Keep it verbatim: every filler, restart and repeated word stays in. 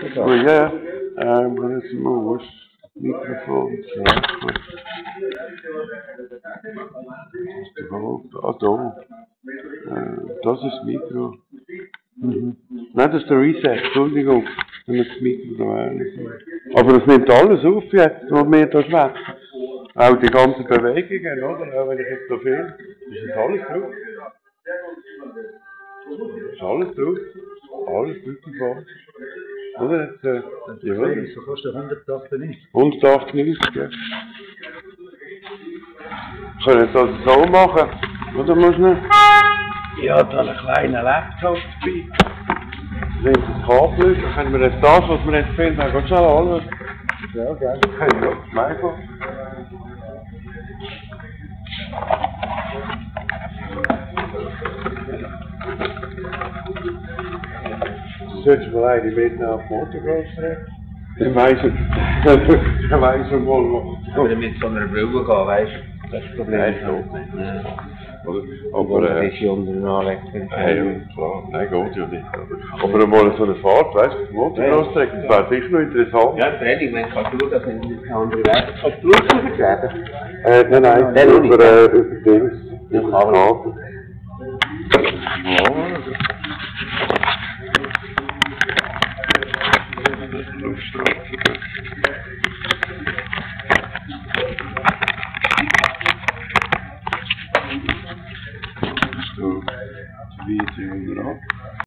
Oh yeah, I'm gonna smooth Mikrofon schärfer. Das ist überhaupt. Ah, da. Äh, das ist das Mikro. Mhm. Nein, das ist der Reset, Entschuldigung, wenn wir das Mikro da wählen. Aber das nimmt alles auf jetzt, was wir da schwätzen. Auch die ganzen Bewegungen, oder? Auch wenn ich jetzt da filme, ist das alles drauf. Ist alles drauf. Alles drauf. Oder? Jetzt, äh, ja. So kostet hundertachtundneunzig. hundertachtundneunzig, ja. Können wir das so machen? Oder musst du nicht? Ja, da einen kleinen Laptop dabei. Da nimmt das Kabel, dann können wir jetzt das, was wir jetzt finden, dann ganz schnell anschauen. Ja, gerne. Ja, mega. Solltest du mal eine mitnehmen auf Motocross reden? Dann weiss er, dann weiss er wohl, wo. Aber mit so einer Brille gehen, weißt du, das Problem Nein, ist geht nicht. nicht. Ja. Oder? Aber Aber, das äh, ist ja unter den Anlegern. hey, klar, nein, geht ja nicht. Aber, aber mal so eine Fahrt, weißt du, Motocross trägt, das wäre sicher noch interessant. Ja, Training, wenn kannst du schauen, dass in andere Wege. Kannst du Blut übertreten? Äh, nein, nein, Nein, noch nicht. über, äh, über Dings, über das Kabel. Ja, Luftstrahlung. So, Video, ja.